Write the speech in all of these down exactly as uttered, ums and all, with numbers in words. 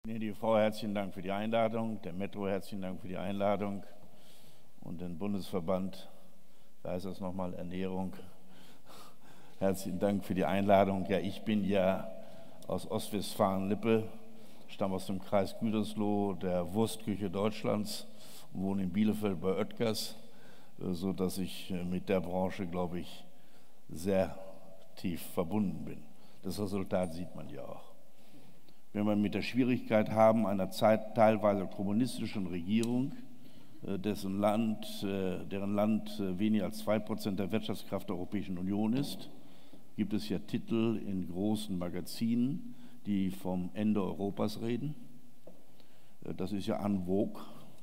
Nee, die Frau, herzlichen Dank für die Einladung, der Metro, herzlichen Dank für die Einladung und den Bundesverband, da heißt das nochmal Ernährung, herzlichen Dank für die Einladung. Ja, ich bin ja aus Ostwestfalen-Lippe, stamme aus dem Kreis Gütersloh, der Wurstküche Deutschlands und wohne in Bielefeld bei Oetkers, sodass ich mit der Branche, glaube ich, sehr tief verbunden bin. Das Resultat sieht man ja auch. Wenn wir mit der Schwierigkeit haben, einer Zeit teilweise kommunistischen Regierung, dessen Land, deren Land weniger als zwei Prozent der Wirtschaftskraft der Europäischen Union ist, gibt es ja Titel in großen Magazinen, die vom Ende Europas reden. Das ist ja en vogue.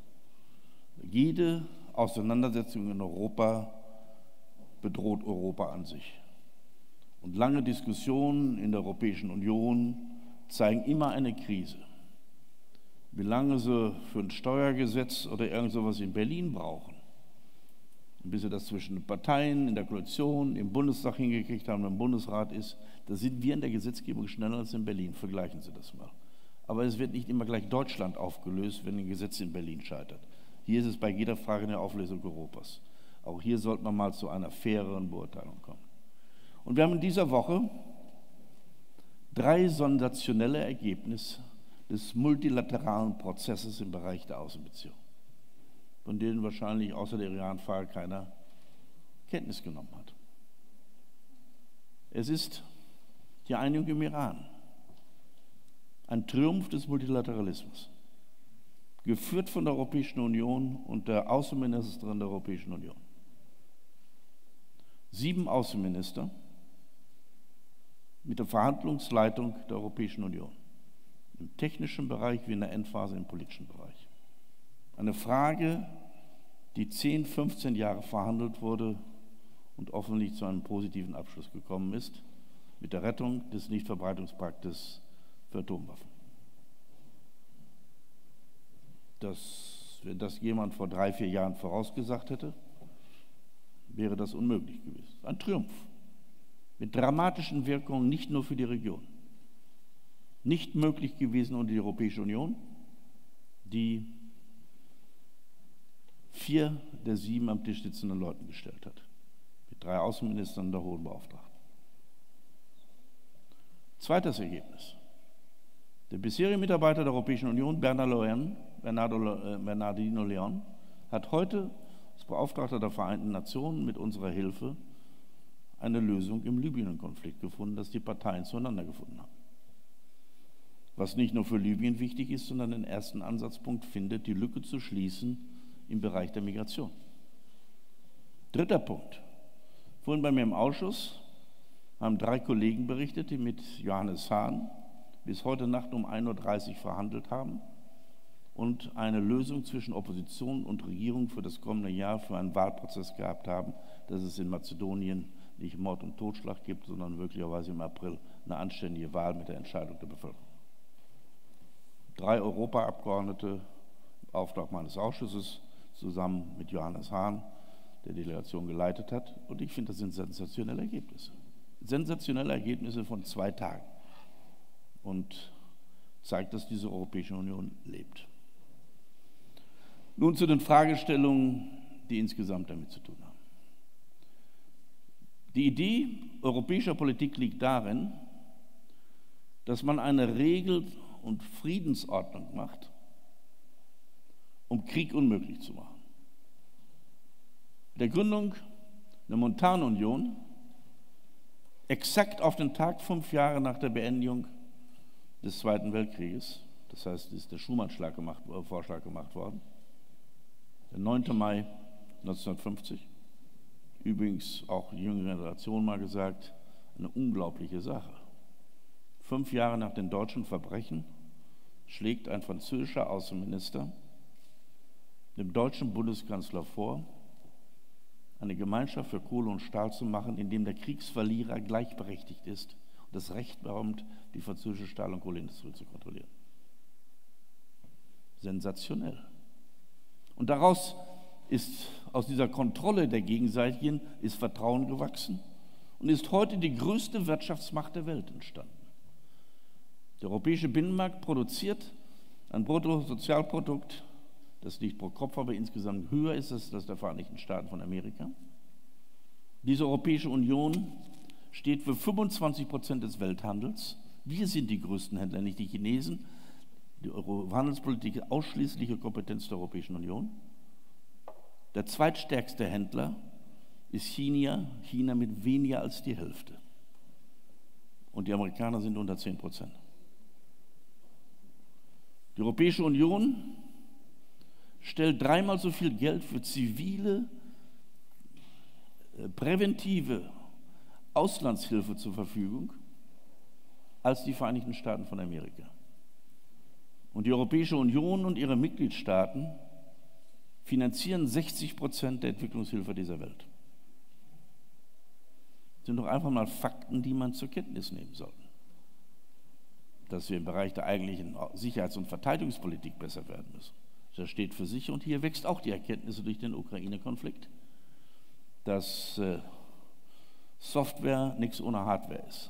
Jede Auseinandersetzung in Europa bedroht Europa an sich. Und lange Diskussionen in der Europäischen Union zeigen immer eine Krise. Wie lange sie für ein Steuergesetz oder irgend sowas in Berlin brauchen, bis sie das zwischen den Parteien, in der Koalition, im Bundestag hingekriegt haben, im Bundesrat ist, da sind wir in der Gesetzgebung schneller als in Berlin. Vergleichen Sie das mal. Aber es wird nicht immer gleich Deutschland aufgelöst, wenn ein Gesetz in Berlin scheitert. Hier ist es bei jeder Frage eine Auflösung Europas. Auch hier sollte man mal zu einer faireren Beurteilung kommen. Und wir haben in dieser Woche drei sensationelle Ergebnisse des multilateralen Prozesses im Bereich der Außenbeziehungen, von denen wahrscheinlich außer der Iran-Frage keiner Kenntnis genommen hat. Es ist die Einigung im Iran, ein Triumph des Multilateralismus, geführt von der Europäischen Union und der Außenministerin der Europäischen Union. Sieben Außenminister mit der Verhandlungsleitung der Europäischen Union, im technischen Bereich wie in der Endphase im politischen Bereich. Eine Frage, die zehn, fünfzehn Jahre verhandelt wurde und hoffentlich zu einem positiven Abschluss gekommen ist, mit der Rettung des Nichtverbreitungspaktes für Atomwaffen. Das, wenn das jemand vor drei, vier Jahren vorausgesagt hätte, wäre das unmöglich gewesen. Ein Triumph. Mit dramatischen Wirkungen nicht nur für die Region. Nicht möglich gewesen ohne die Europäische Union, die vier der sieben am Tisch sitzenden Leuten gestellt hat. Mit drei Außenministern und der Hohen Beauftragten. Zweites Ergebnis. Der bisherige Mitarbeiter der Europäischen Union, Bernardino Leon, hat heute als Beauftragter der Vereinten Nationen mit unserer Hilfe eine Lösung im Libyen-Konflikt gefunden, dass die Parteien zueinander gefunden haben. Was nicht nur für Libyen wichtig ist, sondern den ersten Ansatzpunkt findet, die Lücke zu schließen im Bereich der Migration. Dritter Punkt. Vorhin bei mir im Ausschuss haben drei Kollegen berichtet, die mit Johannes Hahn bis heute Nacht um ein Uhr dreißig verhandelt haben und eine Lösung zwischen Opposition und Regierung für das kommende Jahr für einen Wahlprozess gehabt haben, dass es in Mazedonien nicht Mord und Totschlag gibt, sondern möglicherweise im April eine anständige Wahl mit der Entscheidung der Bevölkerung. Drei Europaabgeordnete, im Auftrag meines Ausschusses, zusammen mit Johannes Hahn, der die Delegation geleitet hat. Und ich finde, das sind sensationelle Ergebnisse. Sensationelle Ergebnisse von zwei Tagen. Und zeigt, dass diese Europäische Union lebt. Nun zu den Fragestellungen, die insgesamt damit zu tun haben. Die Idee europäischer Politik liegt darin, dass man eine Regel- und Friedensordnung macht, um Krieg unmöglich zu machen. Mit der Gründung der Montanunion, exakt auf den Tag fünf Jahre nach der Beendigung des Zweiten Weltkrieges, das heißt, ist der Schuman-Vorschlag gemacht, äh, gemacht worden, der neunten Mai neunzehnhundertfünfzig, übrigens auch die jüngere Generation mal gesagt, eine unglaubliche Sache. Fünf Jahre nach den deutschen Verbrechen schlägt ein französischer Außenminister dem deutschen Bundeskanzler vor, eine Gemeinschaft für Kohle und Stahl zu machen, in dem der Kriegsverlierer gleichberechtigt ist und das Recht bekommt, die französische Stahl- und Kohleindustrie zu kontrollieren. Sensationell. Und daraus ist, aus dieser Kontrolle der Gegenseitigen, ist Vertrauen gewachsen und ist heute die größte Wirtschaftsmacht der Welt entstanden. Der europäische Binnenmarkt produziert ein Bruttosozialprodukt, das nicht pro Kopf, aber insgesamt höher ist als das der Vereinigten Staaten von Amerika. Diese Europäische Union steht für fünfundzwanzig Prozent des Welthandels. Wir sind die größten Händler, nicht die Chinesen. Die Euro- Handelspolitik ist ausschließliche Kompetenz der Europäischen Union. Der zweitstärkste Händler ist China, China mit weniger als die Hälfte. Und die Amerikaner sind unter zehn Prozent. Die Europäische Union stellt dreimal so viel Geld für zivile, präventive Auslandshilfe zur Verfügung als die Vereinigten Staaten von Amerika. Und die Europäische Union und ihre Mitgliedstaaten finanzieren sechzig Prozent der Entwicklungshilfe dieser Welt. Das sind doch einfach mal Fakten, die man zur Kenntnis nehmen sollte. Dass wir im Bereich der eigentlichen Sicherheits- und Verteidigungspolitik besser werden müssen. Das steht für sich und hier wächst auch die Erkenntnis durch den Ukraine-Konflikt, dass äh, Software nichts ohne Hardware ist.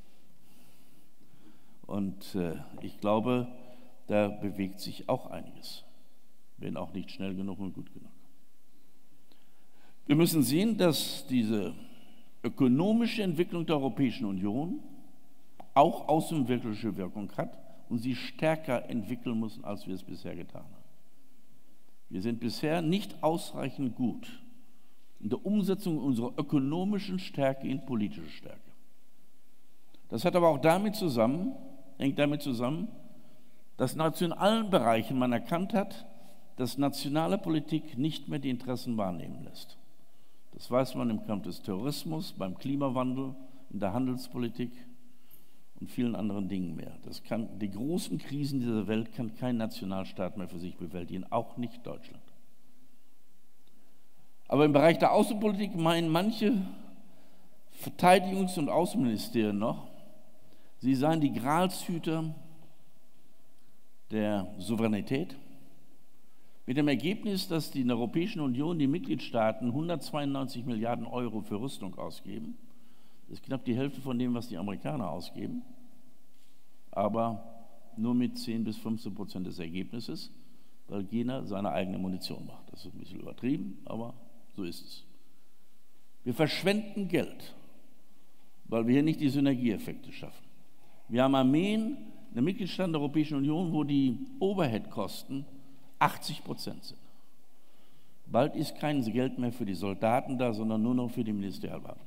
Und äh, ich glaube, da bewegt sich auch einiges, wenn auch nicht schnell genug und gut genug. Wir müssen sehen, dass diese ökonomische Entwicklung der Europäischen Union auch außenwirkliche Wirkung hat und sie stärker entwickeln müssen, als wir es bisher getan haben. Wir sind bisher nicht ausreichend gut in der Umsetzung unserer ökonomischen Stärke in politische Stärke. Das hat aber auch damit zusammen, hängt damit zusammen, dass in allen Bereichen man erkannt hat, dass nationale Politik nicht mehr die Interessen wahrnehmen lässt. Das weiß man im Kampf des Terrorismus, beim Klimawandel, in der Handelspolitik und vielen anderen Dingen mehr. Das kann, die großen Krisen dieser Welt kann kein Nationalstaat mehr für sich bewältigen, auch nicht Deutschland. Aber im Bereich der Außenpolitik meinen manche Verteidigungs- und Außenministerien noch, sie seien die Gralshüter der Souveränität, mit dem Ergebnis, dass die in der Europäischen Union die Mitgliedstaaten hundertzweiundneunzig Milliarden Euro für Rüstung ausgeben. Das ist knapp die Hälfte von dem, was die Amerikaner ausgeben, aber nur mit zehn bis fünfzehn Prozent des Ergebnisses, weil jeder seine eigene Munition macht. Das ist ein bisschen übertrieben, aber so ist es. Wir verschwenden Geld, weil wir hier nicht die Synergieeffekte schaffen. Wir haben Armeen in den Mitgliedstaaten der Europäischen Union, wo die Overhead-Kosten achtzig Prozent sind. Bald ist kein Geld mehr für die Soldaten da, sondern nur noch für die Ministerialbeamten.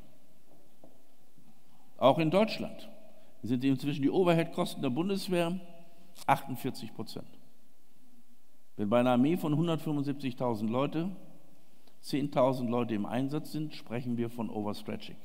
Auch in Deutschland sind inzwischen die Overhead-Kosten der Bundeswehr achtundvierzig Prozent. Wenn bei einer Armee von hundertfünfundsiebzigtausend Leute zehntausend Leute im Einsatz sind, sprechen wir von Overstretching.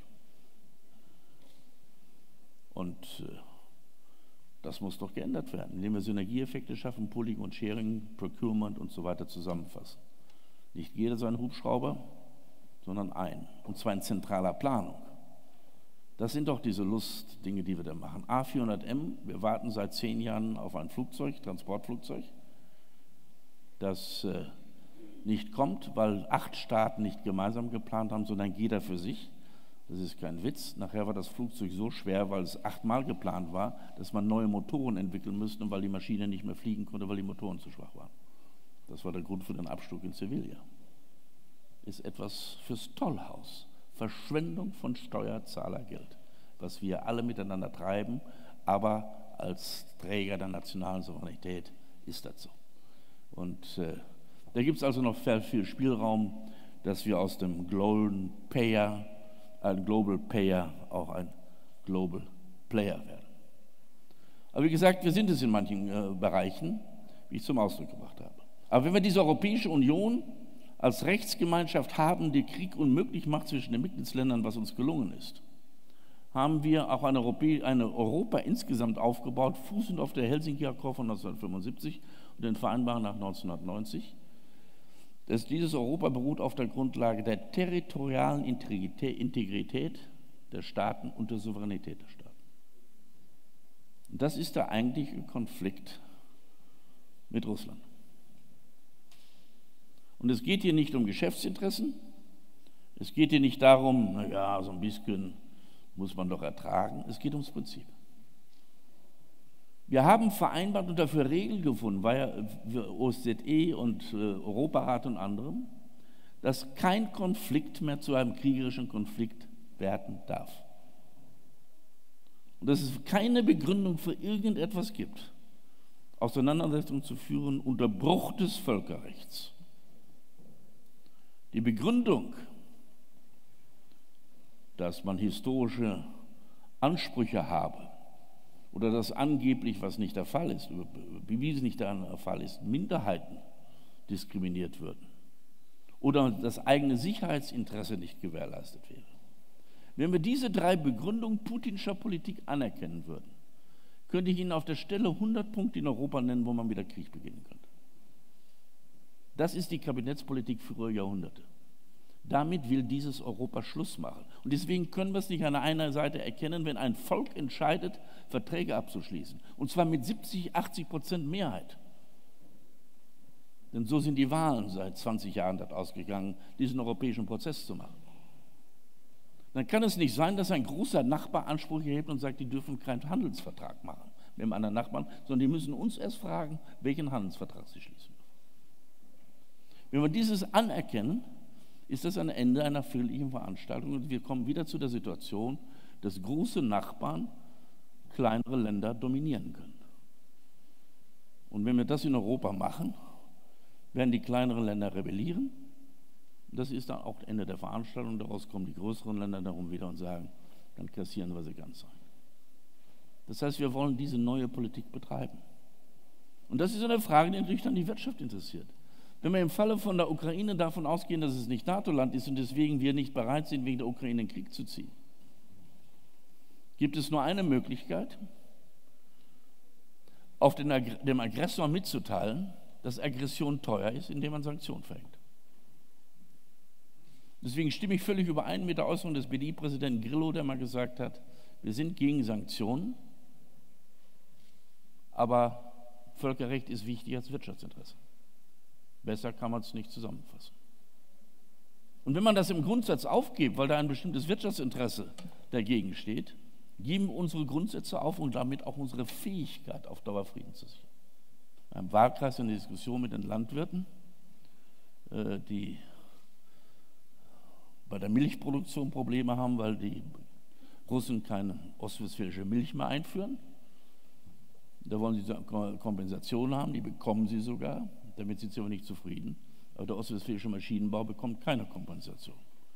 Und äh, das muss doch geändert werden, indem wir Synergieeffekte schaffen, Pooling und Sharing, Procurement und so weiter zusammenfassen. Nicht jeder seinen Hubschrauber, sondern ein. Und zwar in zentraler Planung. Das sind doch diese Lustdinge, die wir da machen. A vierhundert M, wir warten seit zehn Jahren auf ein Flugzeug, Transportflugzeug, das äh, nicht kommt, weil acht Staaten nicht gemeinsam geplant haben, sondern jeder für sich. Das ist kein Witz. Nachher war das Flugzeug so schwer, weil es achtmal geplant war, dass man neue Motoren entwickeln musste, weil die Maschine nicht mehr fliegen konnte, weil die Motoren zu schwach waren. Das war der Grund für den Absturz in Sevilla. Ist etwas fürs Tollhaus. Verschwendung von Steuerzahlergeld, was wir alle miteinander treiben, aber als Träger der nationalen Souveränität ist das so. Und äh, da gibt es also noch sehr viel Spielraum, dass wir aus dem Global Payer, ein Global Payer, auch ein Global Player werden. Aber wie gesagt, wir sind es in manchen äh, Bereichen, wie ich zum Ausdruck gebracht habe. Aber wenn wir diese Europäische Union als Rechtsgemeinschaft haben, die Krieg unmöglich macht zwischen den Mitgliedsländern, was uns gelungen ist, haben wir auch eine, Europä- eine Europa insgesamt aufgebaut, fußend auf der Helsinki-Akkord von neunzehnhundertfünfundsiebzig und den Vereinbarungen nach neunzehnhundertneunzig. Dass dieses Europa beruht auf der Grundlage der territorialen Integrität der Staaten und der Souveränität der Staaten. Und das ist der eigentliche Konflikt mit Russland. Und es geht hier nicht um Geschäftsinteressen, es geht hier nicht darum, naja, so ein bisschen muss man doch ertragen, es geht ums Prinzip. Wir haben vereinbart und dafür Regeln gefunden, weil ja O S Z E und äh, Europarat und anderem, dass kein Konflikt mehr zu einem kriegerischen Konflikt werden darf. Und dass es keine Begründung für irgendetwas gibt, Auseinandersetzungen zu führen unter Bruch des Völkerrechts. Die Begründung, dass man historische Ansprüche habe oder dass angeblich, was nicht der Fall ist, bewiesen nicht der Fall ist, Minderheiten diskriminiert würden oder das eigene Sicherheitsinteresse nicht gewährleistet wäre. Wenn wir diese drei Begründungen putinscher Politik anerkennen würden, könnte ich Ihnen auf der Stelle hundert Punkte in Europa nennen, wo man wieder Krieg beginnen könnte. Das ist die Kabinettspolitik früherer Jahrhunderte. Damit will dieses Europa Schluss machen. Und deswegen können wir es nicht an einer Seite erkennen, wenn ein Volk entscheidet, Verträge abzuschließen. Und zwar mit siebzig, achtzig Prozent Mehrheit. Denn so sind die Wahlen seit zwanzig Jahren dort ausgegangen, diesen europäischen Prozess zu machen. Dann kann es nicht sein, dass ein großer Nachbar Anspruch erhebt und sagt, die dürfen keinen Handelsvertrag machen mit einem anderen Nachbarn, sondern die müssen uns erst fragen, welchen Handelsvertrag sie schließen. Wenn wir dieses anerkennen, ist das ein Ende einer friedlichen Veranstaltung und wir kommen wieder zu der Situation, dass große Nachbarn kleinere Länder dominieren können. Und wenn wir das in Europa machen, werden die kleineren Länder rebellieren. Das ist dann auch Ende der Veranstaltung. Daraus kommen die größeren Länder darum wieder und sagen, dann kassieren wir sie ganz ein. Das heißt, wir wollen diese neue Politik betreiben. Und das ist eine Frage, die natürlich dann die Wirtschaft interessiert. Wenn wir im Falle von der Ukraine davon ausgehen, dass es nicht NATO-Land ist und deswegen wir nicht bereit sind, wegen der Ukraine in den Krieg zu ziehen, gibt es nur eine Möglichkeit, auf den, dem Aggressor mitzuteilen, dass Aggression teuer ist, indem man Sanktionen verhängt. Deswegen stimme ich völlig überein mit der Äußerung des B D I-Präsidenten Grillo, der mal gesagt hat, wir sind gegen Sanktionen, aber Völkerrecht ist wichtiger als Wirtschaftsinteresse. Besser kann man es nicht zusammenfassen. Und wenn man das im Grundsatz aufgibt, weil da ein bestimmtes Wirtschaftsinteresse dagegen steht, geben unsere Grundsätze auf und damit auch unsere Fähigkeit, auf Dauer Frieden zu sichern. Im Wahlkreis eine Diskussion mit den Landwirten, die bei der Milchproduktion Probleme haben, weil die Russen keine ostwestfälische Milch mehr einführen. Da wollen sie Kompensation haben, die bekommen sie sogar. Damit sind sie aber nicht zufrieden. Aber der ostwestfälische Maschinenbau bekommt keine Kompensation.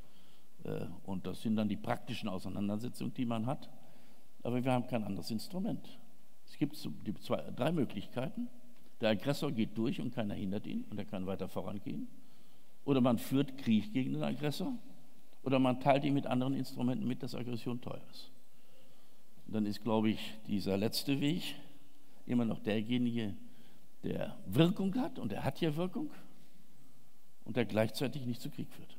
Und das sind dann die praktischen Auseinandersetzungen, die man hat. Aber wir haben kein anderes Instrument. Es gibt die zwei, drei Möglichkeiten. Der Aggressor geht durch und keiner hindert ihn und er kann weiter vorangehen. Oder man führt Krieg gegen den Aggressor. Oder man teilt ihm mit anderen Instrumenten mit, dass Aggression teuer ist. Und dann ist, glaube ich, dieser letzte Weg immer noch derjenige, der Wirkung hat, und er hat ja Wirkung, und der gleichzeitig nicht zu Krieg führt.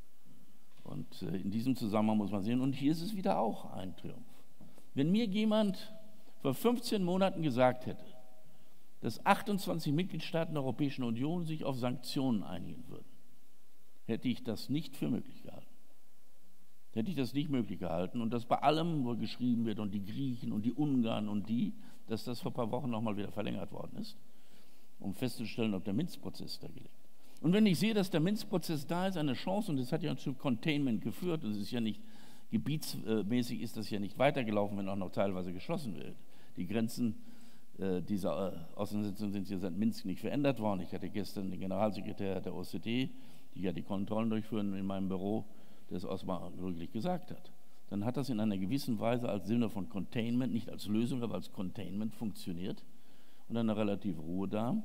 Und äh, in diesem Zusammenhang muss man sehen, und hier ist es wieder auch ein Triumph. Wenn mir jemand vor fünfzehn Monaten gesagt hätte, dass achtundzwanzig Mitgliedstaaten der Europäischen Union sich auf Sanktionen einigen würden, hätte ich das nicht für möglich gehalten. Hätte ich das nicht möglich gehalten. Und dass bei allem, wo geschrieben wird, und die Griechen und die Ungarn und die, dass das vor ein paar Wochen nochmal wieder verlängert worden ist, um festzustellen, ob der Minsk-Prozess da gelingt. Und wenn ich sehe, dass der Minsk-Prozess da ist, eine Chance, und das hat ja zu Containment geführt, und es ist ja nicht, gebietsmäßig ist das ja nicht weitergelaufen, wenn auch noch teilweise geschlossen wird. Die Grenzen äh, dieser äh, Auseinandersetzung sind ja seit Minsk nicht verändert worden. Ich hatte gestern den Generalsekretär der O S Z E, die ja die Kontrollen durchführen, in meinem Büro, der es ausdrücklich gesagt hat. Dann hat das in einer gewissen Weise als Sinne von Containment, nicht als Lösung, aber als Containment funktioniert. Und eine relative Ruhe da.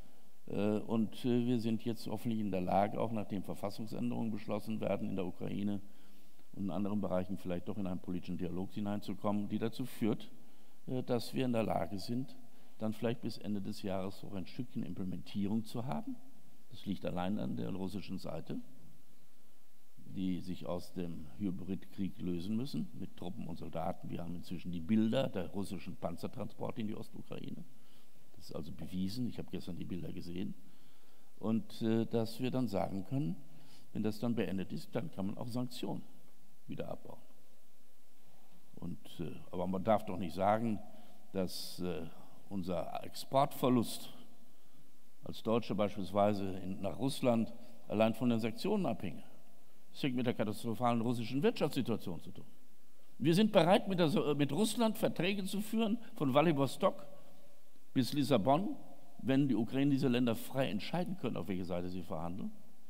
Und wir sind jetzt hoffentlich in der Lage, auch nachdem Verfassungsänderungen beschlossen werden in der Ukraine und in anderen Bereichen vielleicht doch in einen politischen Dialog hineinzukommen, die dazu führt, dass wir in der Lage sind, dann vielleicht bis Ende des Jahres auch ein Stückchen Implementierung zu haben. Das liegt allein an der russischen Seite, die sich aus dem Hybridkrieg lösen müssen mit Truppen und Soldaten. Wir haben inzwischen die Bilder der russischen Panzertransporte in die Ostukraine. Das ist also bewiesen. Ich habe gestern die Bilder gesehen. Und äh, dass wir dann sagen können, wenn das dann beendet ist, dann kann man auch Sanktionen wieder abbauen. Und, äh, aber man darf doch nicht sagen, dass äh, unser Exportverlust als Deutsche beispielsweise in, nach Russland allein von den Sanktionen abhänge. Das hängt mit der katastrophalen russischen Wirtschaftssituation zu tun. Wir sind bereit, mit, der, mit Russland Verträge zu führen, von Vladivostok bis Lissabon, wenn die Ukraine diese Länder frei entscheiden können, auf welche Seite sie verhandeln,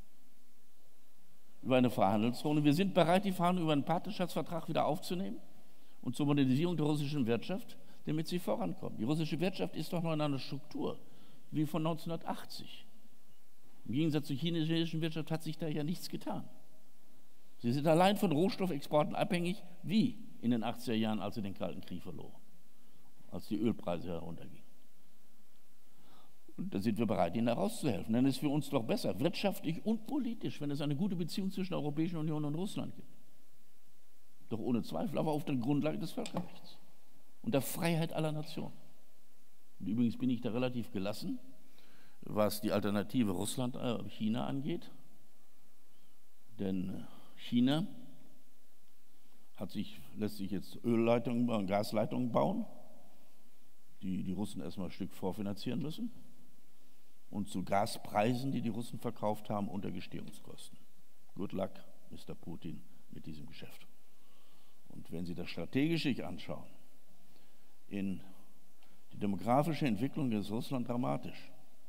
über eine Verhandlungszone. Wir sind bereit, die Verhandlungen über einen Partnerschaftsvertrag wieder aufzunehmen und zur Modernisierung der russischen Wirtschaft, damit sie vorankommen. Die russische Wirtschaft ist doch noch in einer Struktur wie von neunzehnhundertachtzig. Im Gegensatz zur chinesischen Wirtschaft hat sich da ja nichts getan. Sie sind allein von Rohstoffexporten abhängig, wie in den achtziger Jahren, als sie den Kalten Krieg verloren, als die Ölpreise heruntergingen. Und da sind wir bereit, ihnen herauszuhelfen. Denn es ist für uns doch besser, wirtschaftlich und politisch, wenn es eine gute Beziehung zwischen der Europäischen Union und Russland gibt. Doch ohne Zweifel, aber auf der Grundlage des Völkerrechts und der Freiheit aller Nationen. Und übrigens bin ich da relativ gelassen, was die Alternative Russland, äh, China angeht. Denn China hat sich, lässt sich jetzt Ölleitungen und Gasleitungen bauen, die die Russen erstmal ein Stück vorfinanzieren müssen. Und zu Gaspreisen, die die Russen verkauft haben, unter Gestehungskosten. Good luck, Mister Putin, mit diesem Geschäft. Und wenn Sie das strategisch sich anschauen, in die demografische Entwicklung ist Russland dramatisch.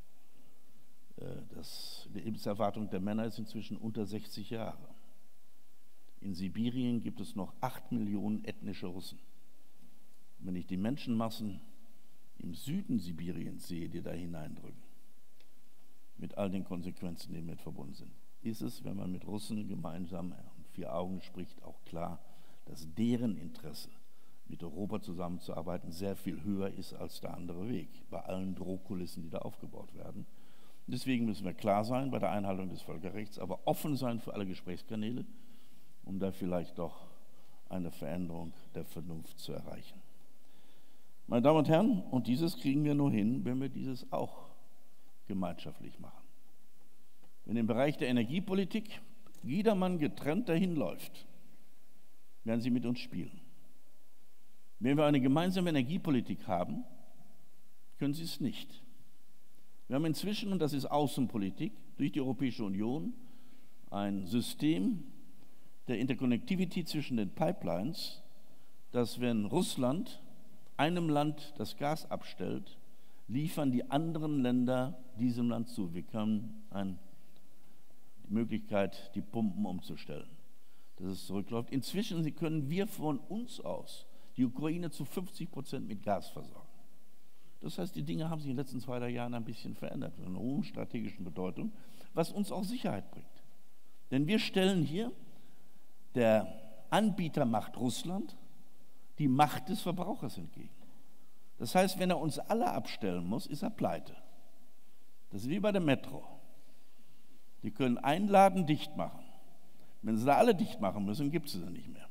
Das, die Lebenserwartung der Männer ist inzwischen unter sechzig Jahre. In Sibirien gibt es noch acht Millionen ethnische Russen. Wenn ich die Menschenmassen im Süden Sibiriens sehe, die da hineindrücken, mit all den Konsequenzen, die damit verbunden sind, ist es, wenn man mit Russen gemeinsam um vier Augen spricht, auch klar, dass deren Interesse, mit Europa zusammenzuarbeiten, sehr viel höher ist als der andere Weg, bei allen Drohkulissen, die da aufgebaut werden. Deswegen müssen wir klar sein bei der Einhaltung des Völkerrechts, aber offen sein für alle Gesprächskanäle, um da vielleicht doch eine Veränderung der Vernunft zu erreichen. Meine Damen und Herren, und dieses kriegen wir nur hin, wenn wir dieses auch gemeinschaftlich machen. Wenn im Bereich der Energiepolitik jedermann getrennt dahin läuft, werden sie mit uns spielen. Wenn wir eine gemeinsame Energiepolitik haben, können sie es nicht. Wir haben inzwischen, und das ist Außenpolitik, durch die Europäische Union ein System der Interconnectivity zwischen den Pipelines, dass wenn Russland einem Land das Gas abstellt, liefern die anderen Länder diesem Land zu. Wir haben eine, die Möglichkeit, die Pumpen umzustellen, dass es zurückläuft. Inzwischen können wir von uns aus die Ukraine zu fünfzig Prozent mit Gas versorgen. Das heißt, die Dinge haben sich in den letzten zwei, drei Jahren ein bisschen verändert, mit einer hohen strategischen Bedeutung, was uns auch Sicherheit bringt. Denn wir stellen hier, der Anbieter macht Russland, die Macht des Verbrauchers entgegen. Das heißt, wenn er uns alle abstellen muss, ist er pleite. Das ist wie bei der Metro. Die können einladen, dicht machen. Wenn sie da alle dicht machen müssen, gibt es sie nicht mehr.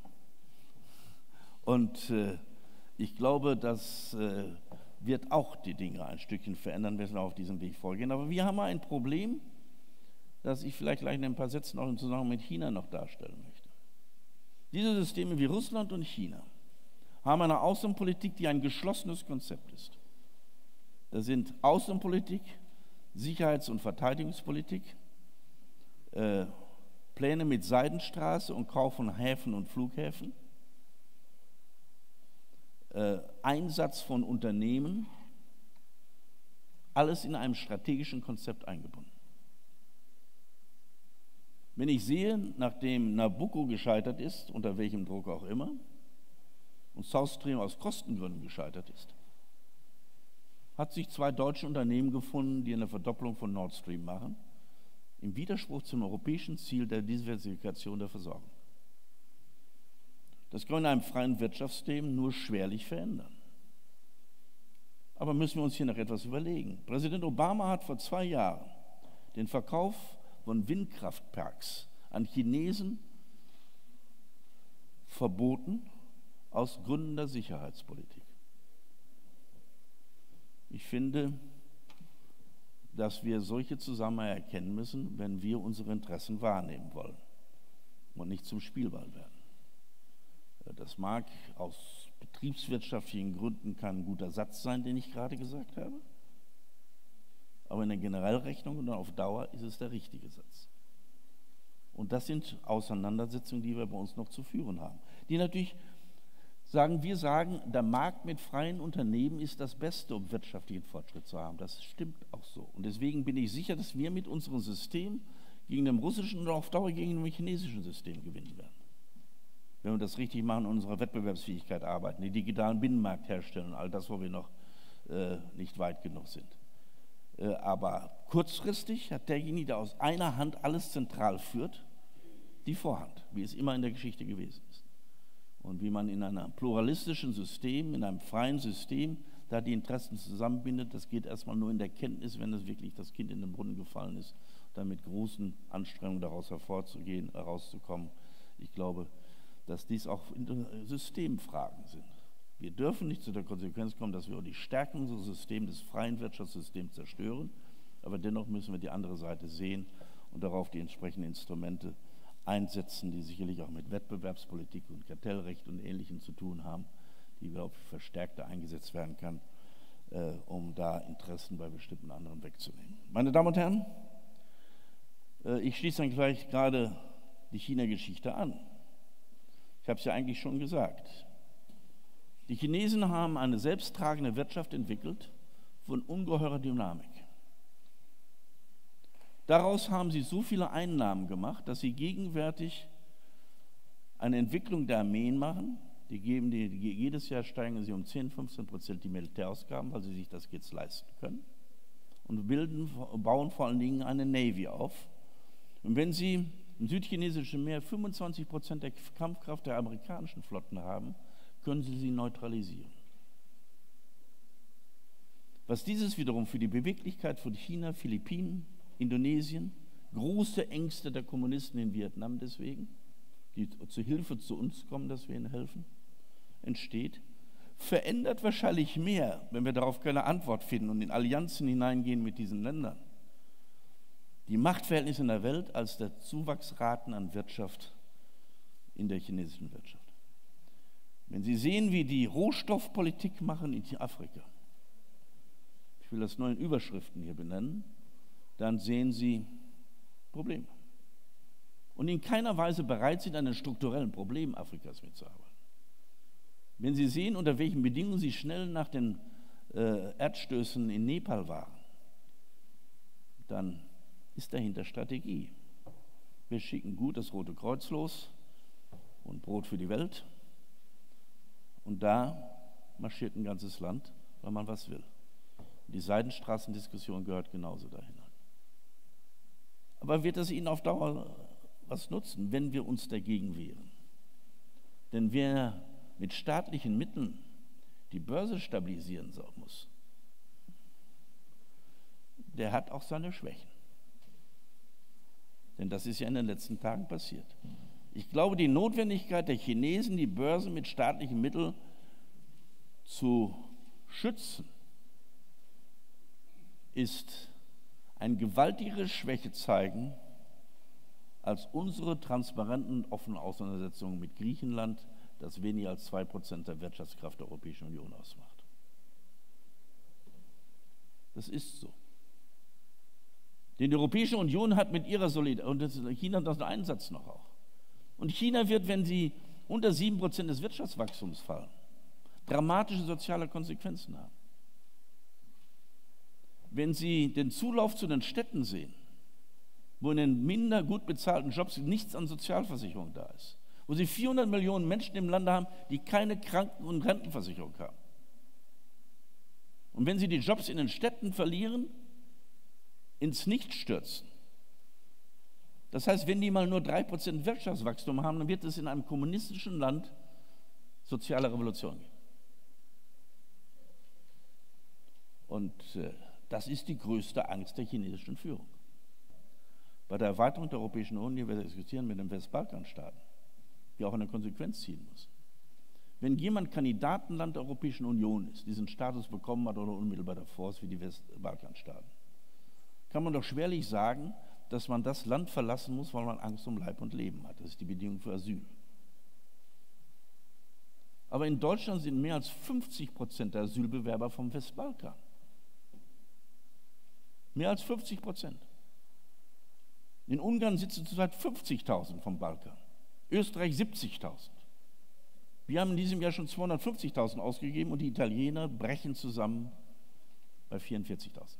Und äh, ich glaube, das äh, wird auch die Dinge ein Stückchen verändern, wenn wir auf diesem Weg vorgehen. Aber wir haben ein Problem, das ich vielleicht gleich in ein paar Sätzen auch im Zusammenhang mit China noch darstellen möchte. Diese Systeme wie Russland und China haben eine Außenpolitik, die ein geschlossenes Konzept ist. Das sind Außenpolitik, Sicherheits- und Verteidigungspolitik, äh, Pläne mit Seidenstraße und Kauf von Häfen und Flughäfen, äh, Einsatz von Unternehmen, alles in einem strategischen Konzept eingebunden. Wenn ich sehe, nachdem Nabucco gescheitert ist, unter welchem Druck auch immer, und South Stream aus Kostengründen gescheitert ist, hat sich zwei deutsche Unternehmen gefunden, die eine Verdopplung von Nord Stream machen, im Widerspruch zum europäischen Ziel der Diversifikation der Versorgung. Das können wir in einem freien Wirtschaftssystem nur schwerlich verändern. Aber müssen wir uns hier noch etwas überlegen. Präsident Obama hat vor zwei Jahren den Verkauf von Windkraftparks an Chinesen verboten, aus Gründen der Sicherheitspolitik. Ich finde, dass wir solche Zusammenhänge erkennen müssen, wenn wir unsere Interessen wahrnehmen wollen und nicht zum Spielball werden. Das mag aus betriebswirtschaftlichen Gründen kann ein guter Satz sein, den ich gerade gesagt habe. Aber in der Generellrechnung und auf Dauer ist es der richtige Satz. Und das sind Auseinandersetzungen, die wir bei uns noch zu führen haben. Die natürlich sagen, wir sagen, der Markt mit freien Unternehmen ist das Beste, um wirtschaftlichen Fortschritt zu haben. Das stimmt auch so. Und deswegen bin ich sicher, dass wir mit unserem System gegen dem russischen und auf Dauer gegen dem chinesischen System gewinnen werden. Wenn wir das richtig machen, und unsere Wettbewerbsfähigkeit arbeiten, den digitalen Binnenmarkt herstellen und all das, wo wir noch äh, nicht weit genug sind. Äh, aber kurzfristig hat derjenige, der aus einer Hand alles zentral führt, die Vorhand, wie es immer in der Geschichte gewesen ist. Und wie man in einem pluralistischen System, in einem freien System, da die Interessen zusammenbindet, das geht erstmal nur in der Kenntnis, wenn es wirklich das Kind in den Brunnen gefallen ist, dann mit großen Anstrengungen daraus hervorzugehen, herauszukommen. Ich glaube, dass dies auch Systemfragen sind. Wir dürfen nicht zu der Konsequenz kommen, dass wir die Stärken unseres Systems, des freien Wirtschaftssystems zerstören, aber dennoch müssen wir die andere Seite sehen und darauf die entsprechenden Instrumente einsetzen, die sicherlich auch mit Wettbewerbspolitik und Kartellrecht und Ähnlichem zu tun haben, die, glaube ich, verstärkter eingesetzt werden kann, äh, um da Interessen bei bestimmten anderen wegzunehmen. Meine Damen und Herren, äh, ich schließe dann gleich gerade die China-Geschichte an. Ich habe es ja eigentlich schon gesagt. Die Chinesen haben eine selbsttragende Wirtschaft entwickelt von ungeheurer Dynamik. Daraus haben sie so viele Einnahmen gemacht, dass sie gegenwärtig eine Entwicklung der Armeen machen. Die geben die, jedes Jahr steigen sie um zehn, fünfzehn Prozent die Militärausgaben, weil sie sich das jetzt leisten können. Und bilden, bauen vor allen Dingen eine Navy auf. Und wenn sie im südchinesischen Meer fünfundzwanzig Prozent der Kampfkraft der amerikanischen Flotten haben, können sie sie neutralisieren. Was dieses wiederum für die Beweglichkeit von China, Philippinen, Indonesien, große Ängste der Kommunisten in Vietnam deswegen, die zur Hilfe zu uns kommen, dass wir ihnen helfen, entsteht, verändert wahrscheinlich mehr, wenn wir darauf keine Antwort finden und in Allianzen hineingehen mit diesen Ländern, die Machtverhältnisse in der Welt als der Zuwachsraten an Wirtschaft in der chinesischen Wirtschaft. Wenn Sie sehen, wie die Rohstoffpolitik machen in Afrika, ich will das nur in Überschriften hier benennen, dann sehen Sie Probleme. Und in keiner Weise bereit sind, an den strukturellen Problemen Afrikas mitzuarbeiten. Wenn Sie sehen, unter welchen Bedingungen Sie schnell nach den äh, Erdstößen in Nepal waren, dann ist dahinter Strategie. Wir schicken gut das Rote Kreuz los und Brot für die Welt. Und da marschiert ein ganzes Land, weil man was will. Die Seidenstraßendiskussion gehört genauso dahin. Aber wird es Ihnen auf Dauer was nutzen, wenn wir uns dagegen wehren? Denn wer mit staatlichen Mitteln die Börse stabilisieren muss, der hat auch seine Schwächen. Denn das ist ja in den letzten Tagen passiert. Ich glaube, die Notwendigkeit der Chinesen, die Börsen mit staatlichen Mitteln zu schützen, ist eine gewaltigere Schwäche zeigen als unsere transparenten und offenen Auseinandersetzungen mit Griechenland, das weniger als zwei Prozent der Wirtschaftskraft der Europäischen Union ausmacht. Das ist so. Denn die Europäische Union hat mit ihrer Solidarität, und China hat das einen Satz noch auch. Und China wird, wenn sie unter sieben Prozent des Wirtschaftswachstums fallen, dramatische soziale Konsequenzen haben. Wenn Sie den Zulauf zu den Städten sehen, wo in den minder gut bezahlten Jobs nichts an Sozialversicherung da ist, wo Sie vierhundert Millionen Menschen im Lande haben, die keine Kranken- und Rentenversicherung haben. Und wenn Sie die Jobs in den Städten verlieren, ins Nichts stürzen. Das heißt, wenn die mal nur drei Prozent Wirtschaftswachstum haben, dann wird es in einem kommunistischen Land soziale Revolution geben. Und äh, das ist die größte Angst der chinesischen Führung. Bei der Erweiterung der Europäischen Union, die wir diskutieren mit den Westbalkanstaaten, die auch eine Konsequenz ziehen muss. Wenn jemand Kandidatenland der Europäischen Union ist, diesen Status bekommen hat oder unmittelbar davor ist wie die Westbalkanstaaten, kann man doch schwerlich sagen, dass man das Land verlassen muss, weil man Angst um Leib und Leben hat. Das ist die Bedingung für Asyl. Aber in Deutschland sind mehr als fünfzig Prozent der Asylbewerber vom Westbalkan. Mehr als fünfzig Prozent. In Ungarn sitzen zurzeit fünfzigtausend vom Balkan, Österreich siebzigtausend. Wir haben in diesem Jahr schon zweihundertfünfzigtausend ausgegeben und die Italiener brechen zusammen bei vierundvierzigtausend.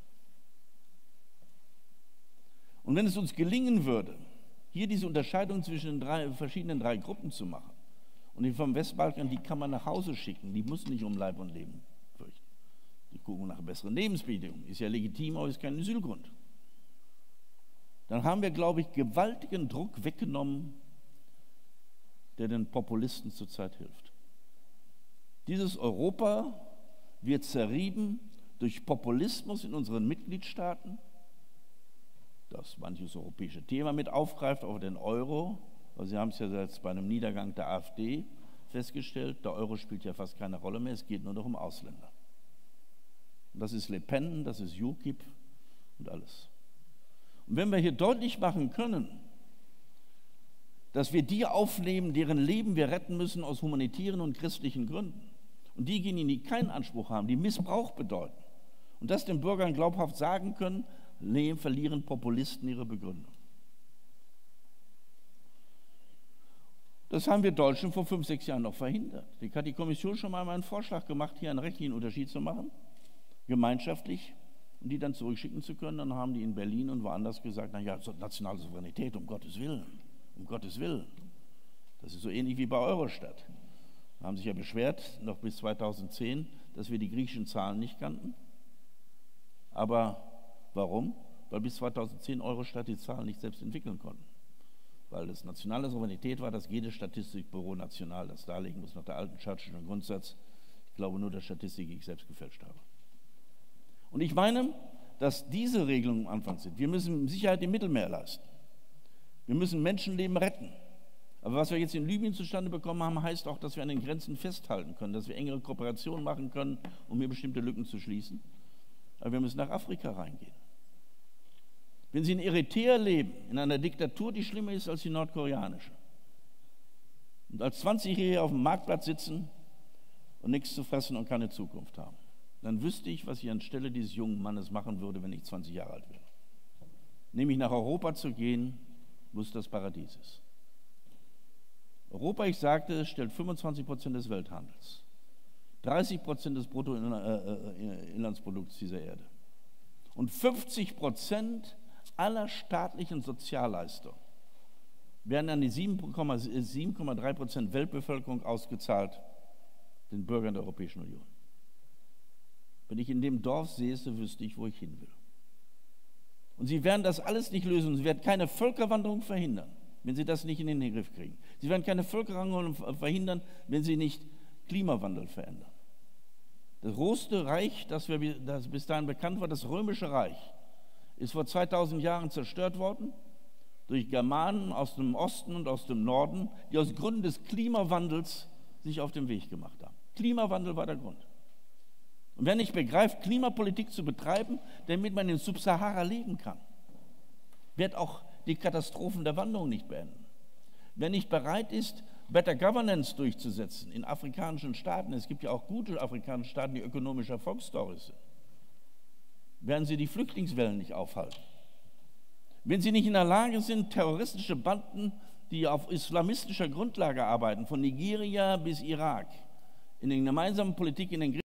Und wenn es uns gelingen würde, hier diese Unterscheidung zwischen den drei, verschiedenen drei Gruppen zu machen, und die vom Westbalkan, die kann man nach Hause schicken, die müssen nicht um Leib und Leben fürchten. Die gucken nach besseren Lebensbedingungen, ist ja legitim, aber ist kein Asylgrund. Dann haben wir, glaube ich, gewaltigen Druck weggenommen, der den Populisten zurzeit hilft. Dieses Europa wird zerrieben durch Populismus in unseren Mitgliedstaaten, das manches europäische Thema mit aufgreift, auch den Euro. Also Sie haben es ja jetzt bei einem Niedergang der AfD festgestellt, der Euro spielt ja fast keine Rolle mehr, es geht nur noch um Ausländer. Und das ist Le Pen, das ist U KIP und alles. Und wenn wir hier deutlich machen können, dass wir die aufnehmen, deren Leben wir retten müssen aus humanitären und christlichen Gründen, und diejenigen, die keinen Anspruch haben, die Missbrauch bedeuten, und das den Bürgern glaubhaft sagen können, verlieren Populisten ihre Begründung. Das haben wir Deutschen vor fünf, sechs Jahren noch verhindert. Die hat die Kommission schon mal einen Vorschlag gemacht, hier einen rechtlichen Unterschied zu machen, gemeinschaftlich, und die dann zurückschicken zu können. Dann haben die in Berlin und woanders gesagt, naja, nationale Souveränität, um Gottes Willen, um Gottes Willen. Das ist so ähnlich wie bei Eurostat. Da haben sich ja beschwert, noch bis zweitausendzehn, dass wir die griechischen Zahlen nicht kannten. Aber warum? Weil bis zweitausendzehn Eurostat die Zahlen nicht selbst entwickeln konnten. Weil das nationale Souveränität war, dass jedes Statistikbüro national das darlegen muss, nach der alten Churchillschen Grundsatz. Ich glaube nur, dass Statistik ich selbst gefälscht habe. Und ich meine, dass diese Regelungen am Anfang sind. Wir müssen Sicherheit im Mittelmeer leisten. Wir müssen Menschenleben retten. Aber was wir jetzt in Libyen zustande bekommen haben, heißt auch, dass wir an den Grenzen festhalten können, dass wir engere Kooperationen machen können, um hier bestimmte Lücken zu schließen. Aber wir müssen nach Afrika reingehen. Wenn Sie in Eritrea leben, in einer Diktatur, die schlimmer ist als die nordkoreanische, und als zwanzigjährige auf dem Marktplatz sitzen und nichts zu fressen und keine Zukunft haben, dann wüsste ich, was ich anstelle dieses jungen Mannes machen würde, wenn ich zwanzig Jahre alt wäre. Nämlich nach Europa zu gehen, wo es das Paradies ist. Europa, ich sagte, stellt fünfundzwanzig Prozent des Welthandels, dreißig Prozent des Bruttoinlandsprodukts dieser Erde und fünfzig Prozent aller staatlichen Sozialleistungen werden an die sieben Komma drei Prozent Weltbevölkerung ausgezahlt, den Bürgern der Europäischen Union. Wenn ich in dem Dorf säße, wüsste ich, wo ich hin will. Und Sie werden das alles nicht lösen. Sie werden keine Völkerwanderung verhindern, wenn Sie das nicht in den Griff kriegen. Sie werden keine Völkerwanderung verhindern, wenn Sie nicht Klimawandel verändern. Das größte Reich, das, wir, das bis dahin bekannt war, das Römische Reich, ist vor zweitausend Jahren zerstört worden durch Germanen aus dem Osten und aus dem Norden, die aus Gründen des Klimawandels sich auf den Weg gemacht haben. Klimawandel war der Grund. Und wer nicht begreift, Klimapolitik zu betreiben, damit man in Subsahara leben kann, wird auch die Katastrophen der Wanderung nicht beenden. Wer nicht bereit ist, Better Governance durchzusetzen in afrikanischen Staaten, es gibt ja auch gute afrikanische Staaten, die ökonomisch Erfolgsstories sind, werden sie die Flüchtlingswellen nicht aufhalten. Wenn sie nicht in der Lage sind, terroristische Banden, die auf islamistischer Grundlage arbeiten, von Nigeria bis Irak, in der gemeinsamen Politik in den